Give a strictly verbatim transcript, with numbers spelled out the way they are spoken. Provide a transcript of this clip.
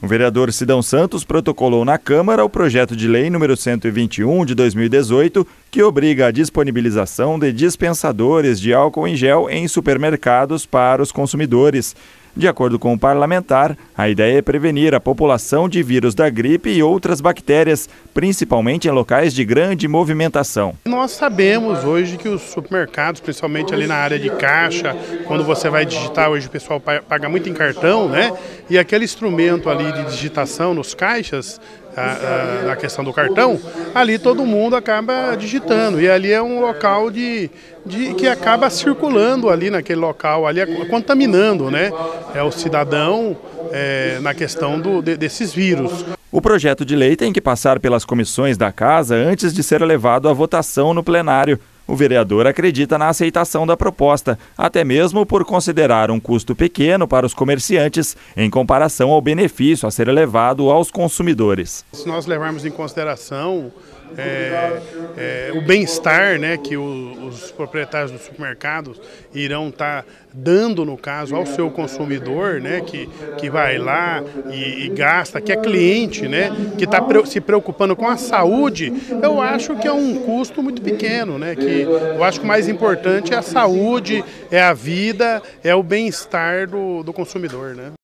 O vereador Sidão Santos protocolou na Câmara o projeto de lei número cento e vinte e um de dois mil e dezoito, que obriga a disponibilização de dispensadores de álcool em gel em supermercados para os consumidores. De acordo com o parlamentar, a ideia é prevenir a população de vírus da gripe e outras bactérias, principalmente em locais de grande movimentação. Nós sabemos hoje que os supermercados, principalmente ali na área de caixa, quando você vai digitar, hoje o pessoal paga muito em cartão, né? E aquele instrumento ali de digitação nos caixas, a, a, na questão do cartão, ali todo mundo acaba digitando. E ali é um local de, de, que acaba circulando ali naquele local, ali contaminando, né? É o cidadão é, na questão do, de, desses vírus. O projeto de lei tem que passar pelas comissões da Casa antes de ser levado à votação no plenário. O vereador acredita na aceitação da proposta, até mesmo por considerar um custo pequeno para os comerciantes em comparação ao benefício a ser levado aos consumidores. Se nós levarmos em consideração é, é, o bem-estar, né, que o, os proprietários dos supermercados irão estar dando, no caso, ao seu consumidor, né, que, que vai lá e, e gasta, que é cliente, né, que está se preocupando com a saúde, eu acho que é um custo muito pequeno, né, que eu acho que o mais importante é a saúde, é a vida, é o bem-estar do, do consumidor, né.